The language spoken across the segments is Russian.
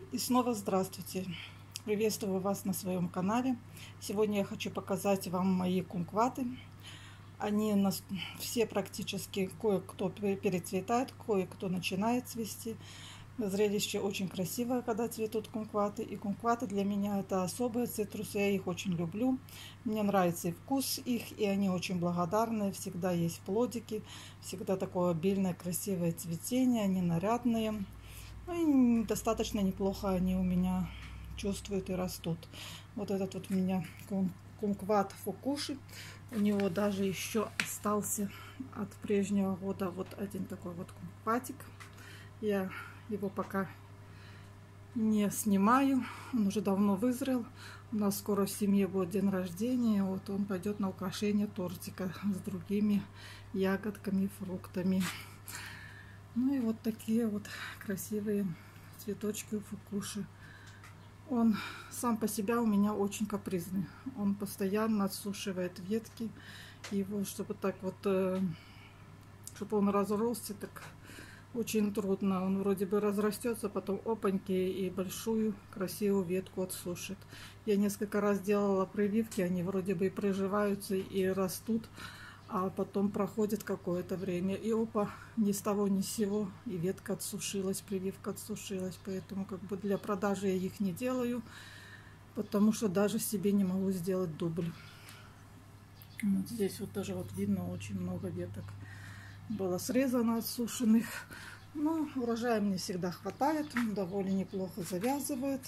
И снова здравствуйте! Приветствую вас на своем канале. Сегодня я хочу показать вам мои кумкваты. Они все практически, кое-кто перецветает, кое-кто начинает цвести. Зрелище очень красивое, когда цветут кумкваты. И кумкваты для меня это особые цитрусы, я их очень люблю. Мне нравится и вкус их, и они очень благодарные. Всегда есть плодики, всегда такое обильное красивое цветение, они нарядные. Ну и достаточно неплохо они у меня чувствуют и растут. Вот этот вот у меня кумкват фукуши. У него даже еще остался от прежнего года вот один такой вот кумкватик. Я его пока не снимаю. Он уже давно вызрел. У нас скоро в семье будет день рождения. Вот он пойдет на украшение тортика с другими ягодками, фруктами. Ну и вот такие вот красивые цветочки у фукуши. Он сам по себе у меня очень капризный. Он постоянно отсушивает ветки. Его, чтобы так вот, чтобы он разросся, так очень трудно. Он вроде бы разрастется, потом опаньки и большую красивую ветку отсушит. Я несколько раз делала прививки, они вроде бы и приживаются и растут. А потом проходит какое-то время, и опа, ни с того ни с сего, и ветка отсушилась, прививка отсушилась. Поэтому как бы для продажи я их не делаю, потому что даже себе не могу сделать дубль. Вот здесь вот тоже вот видно, очень много веток было срезано, отсушенных. Но урожая мне всегда хватает, он довольно неплохо завязывает.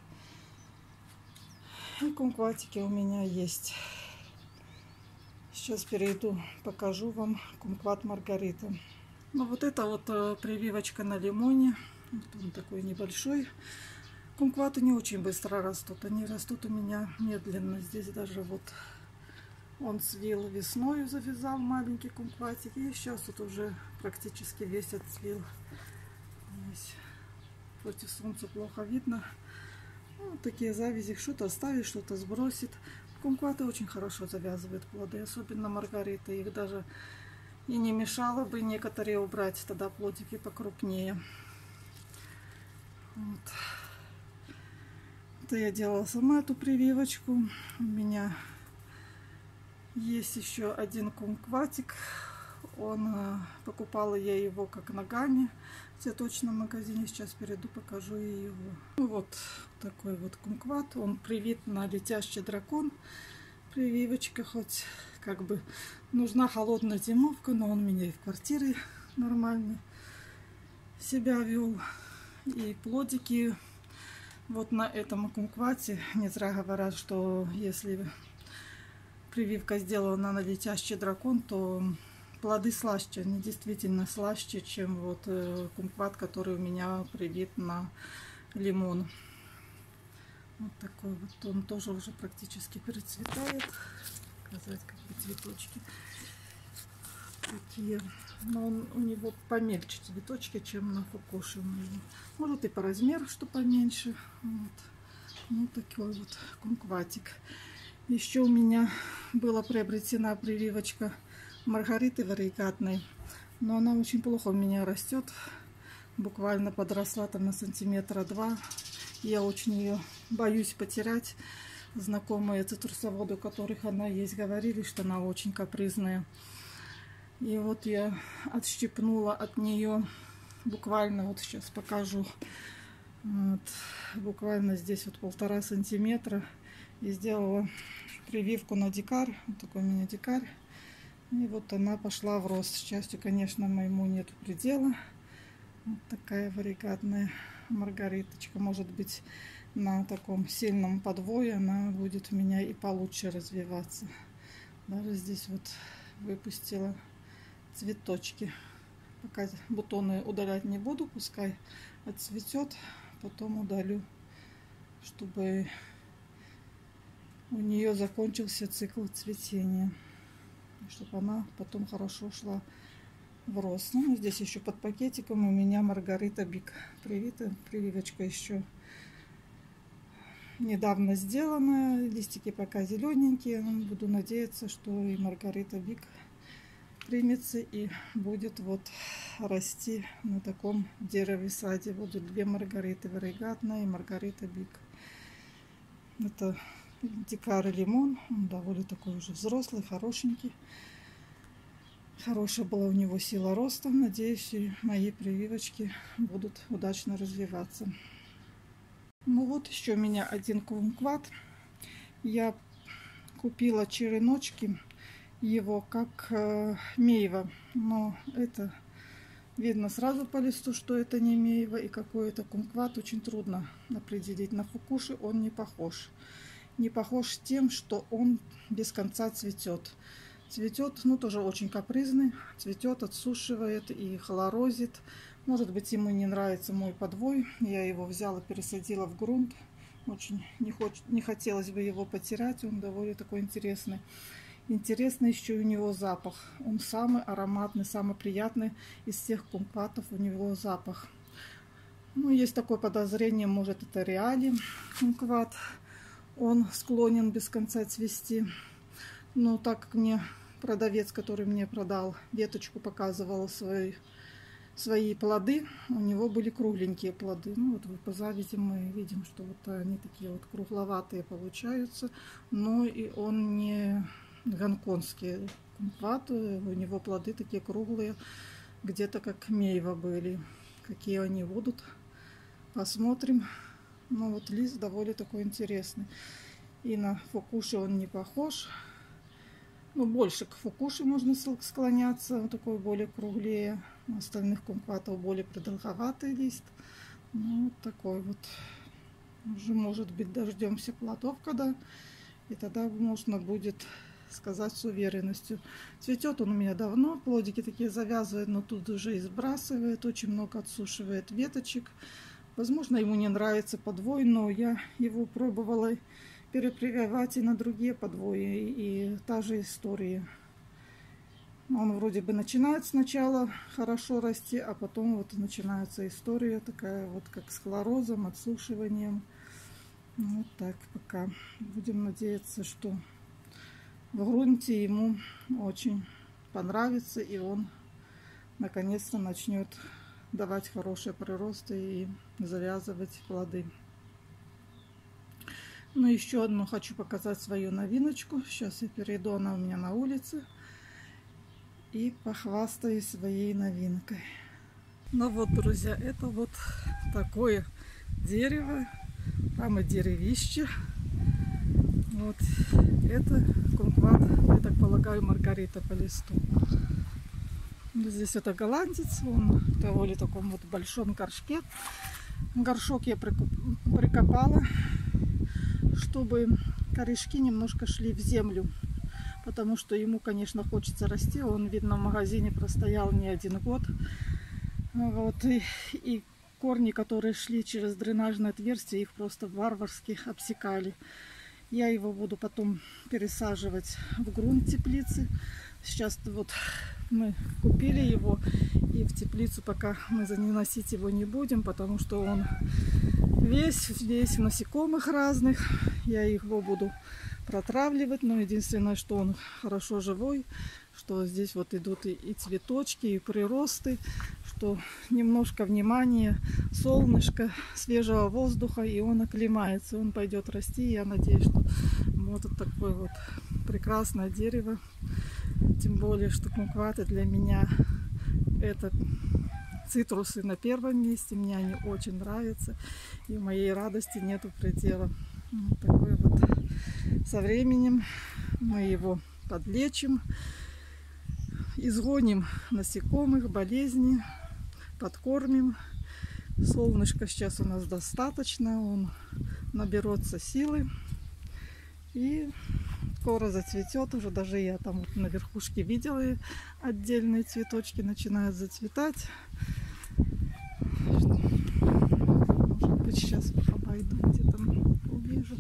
И кумкватики у меня есть. Сейчас перейду, покажу вам кумкват Маргарита. Ну вот это вот прививочка на лимоне. Вот он такой небольшой. Кумкваты не очень быстро растут. Они растут у меня медленно. Здесь даже вот он цвел весною, завязал маленький кумкватик. И сейчас вот уже практически весь отцвел. Здесь против солнца плохо видно. Вот такие завязи. Что-то оставить, что-то сбросит. Кумкваты очень хорошо завязывают плоды, особенно Маргарита. Их даже и не мешало бы некоторые убрать, тогда плодики покрупнее. Вот. Это я делала сама эту прививочку. У меня есть еще один кумкватик. Покупала я его как ногами в цветочном магазине. Сейчас перейду, покажу его. Ну вот такой вот кумкват. Он привит на летящий дракон. Прививочка, хоть как бы нужна холодная зимовка, но он меня и в квартире нормально себя вел. И плодики вот на этом кумквате, не зря говорят, что если прививка сделана на летящий дракон, то плоды слаще, они действительно слаще, чем вот кумкват, который у меня привит на лимон. Вот такой вот, он тоже уже практически перецветает. Показать как бы цветочки такие. Но у него помельче цветочки, чем на фукуши. Может и по размеру, что поменьше. Вот. Ну такой вот кумкватик. Еще у меня была приобретена прививочка Маргариты варигатной, но она очень плохо у меня растет. Буквально подросла там на сантиметра 2. Я очень ее боюсь потерять. Знакомые цитрусоводы, у которых она есть, говорили, что она очень капризная. И вот я отщипнула от нее буквально, вот сейчас покажу, вот, буквально здесь вот 1,5 сантиметра. И сделала прививку на дикарь. Вот такой у меня дикарь. И вот она пошла в рост. К счастью, конечно, моему нету предела. Вот такая варигатная Маргариточка. Может быть, на таком сильном подвое она будет у меня и получше развиваться. Даже здесь вот выпустила цветочки. Пока бутоны удалять не буду, пускай отцветет, потом удалю, чтобы у нее закончился цикл цветения, чтобы она потом хорошо шла в рост. Ну, здесь еще под пакетиком у меня Маргарита Биг привита. Прививочка еще недавно сделанная. Листики пока зелененькие. Буду надеяться, что и Маргарита Биг примется и будет вот расти на таком дереве саде. Вот две маргариты, варигатная и маргарита биг. Это дикарый лимон, он довольно такой уже взрослый, хорошенький. Хорошая была у него сила роста. Надеюсь, и мои прививочки будут удачно развиваться. Ну вот еще у меня один кумкват. Я купила череночки его как мейва, но это видно сразу по листу, что это не мейва и какой это кумкват. Очень трудно определить. На фукуши он не похож. Не похож тем, что он без конца цветет. Цветет, ну тоже очень капризный. Цветет, отсушивает и хлорозит. Может быть, ему не нравится мой подвой. Я его взяла, пересадила в грунт. Очень не хотелось бы его потерять. Он довольно такой интересный. Интересный еще у него запах. Он самый ароматный, самый приятный из всех кумкватов. У него запах. Ну, есть такое подозрение, может, это реали кумкват. Он склонен без конца цвести. Но так как мне продавец, который мне продал веточку, показывал свои плоды, у него были кругленькие плоды. Ну вот по завязи мы видим, что вот они такие вот кругловатые получаются. Но и он не гонконгский кумкват, у него плоды такие круглые, где-то как мейва были. Какие они будут, посмотрим. Ну вот лист довольно такой интересный. И на фукуши он не похож. Ну, больше к фукуши можно склоняться. Он такой более круглее. У остальных кумкватов более продолговатый лист. Ну, вот такой вот. Уже, может быть, дождемся плодов, когда. И тогда можно будет сказать с уверенностью. Цветет он у меня давно. Плодики такие завязывает, но тут уже и сбрасывает. Очень много отсушивает веточек. Возможно, ему не нравится подвой, но я его пробовала перепрививать и на другие подвои. И та же история. Он вроде бы начинает сначала хорошо расти, а потом вот начинается история такая вот как с хлорозом, отсушиванием. Вот так пока. Будем надеяться, что в грунте ему очень понравится и он наконец-то начнет давать хорошие приросты и завязывать плоды. Ну, еще одну хочу показать свою новиночку. Сейчас я перейду, она у меня на улице. И похвастаюсь своей новинкой. Ну вот, друзья, это вот такое дерево. Там и деревище. Вот это кумкват, я так полагаю, маргарита по листу. Здесь это голландец, он в довольно таком вот большом горшке. Горшок я прикопала, чтобы корешки немножко шли в землю, потому что ему, конечно, хочется расти. Он, видно, в магазине простоял не один год. Вот, и корни, которые шли через дренажное отверстие, их просто варварски обсекали. Я его буду потом пересаживать в грунт теплицы. Сейчас вот мы купили его, и в теплицу пока мы заносить его не будем, потому что он весь в насекомых разных. Я его буду протравливать, но единственное, что он хорошо живой, что здесь вот идут и цветочки, и приросты, что немножко внимания, солнышко, свежего воздуха, и он оклемается, он пойдет расти. Я надеюсь, что вот такое вот прекрасное дерево. Тем более, что кумкваты для меня это цитрусы на первом месте. Мне они очень нравятся. И моей радости нету предела. Вот такой вот. Со временем мы его подлечим, изгоним насекомых, болезни, подкормим. Солнышко сейчас у нас достаточно. Он наберется силы. И скоро зацветет. Уже даже я там вот на верхушке видела отдельные цветочки начинают зацветать. Может быть, сейчас обойду, где там увижу.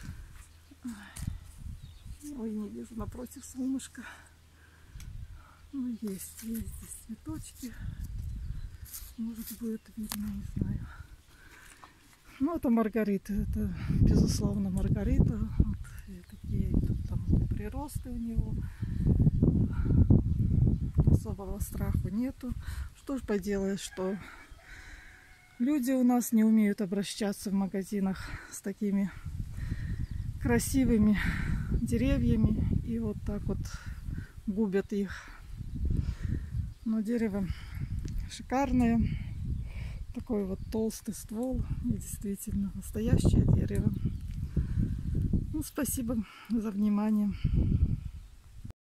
Ой, не вижу напротив солнышка. Ну, есть здесь цветочки. Может, будет видно, не знаю. Ну, это маргарита. Это, безусловно, маргарита. Вот, и такие тут там приросты у него. особого страху нету. Что ж поделаешь, что люди у нас не умеют обращаться в магазинах с такими красивыми деревьями и вот так вот губят их. Но дерево шикарное, такой вот толстый ствол, и действительно настоящее дерево. Ну, спасибо за внимание.